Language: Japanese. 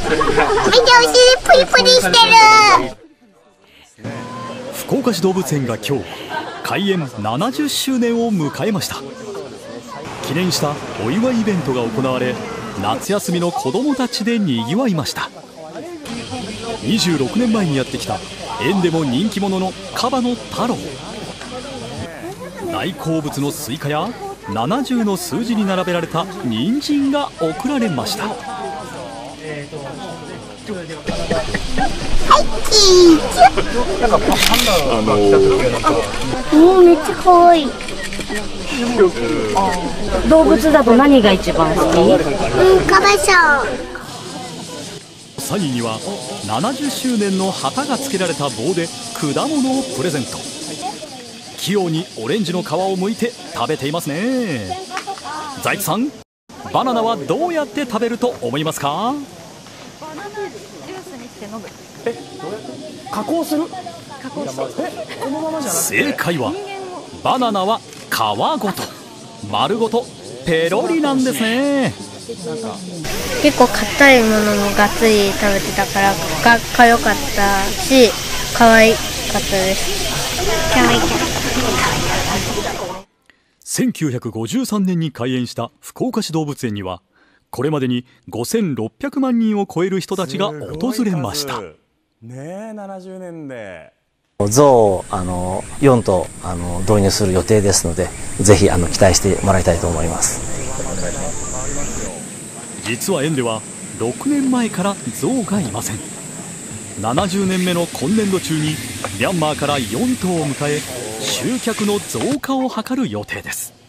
プリプリしてる。 福岡市動物園が今日開園70周年を迎えました。記念したお祝いイベントが行われ、夏休みの子どもたちでにぎわいました。26年前にやってきた園でも人気者のカバの太郎。大好物のスイカや70の数字に並べられた人参が贈られました。 めっちゃ可愛い。 動物だと何が一番好き？ カバショウ。 サニーには70周年の旗が付けられた棒で果物をプレゼント。器用にオレンジの皮を剥いて食べていますね。財津さん、バナナはどうやって食べると思いますか？ バナナジュースにして飲む。 加工する？このままじゃなくて。 正解はバナナは皮ごと丸ごとペロリなんですね。 結構硬いものもがっつり食べてたからかっこよかったし、可愛かったです。可愛かった。 1953年に開園した福岡市動物園にはこれまでに5600万人を超える人たちが訪れました。 ねえ、70年で象を4頭導入する予定ですので、ぜひ期待してもらいたいと思います。 実は園では6年前から象がいません。70年目の今年度中にミャンマーから4頭を迎え集客の増加を図る予定です。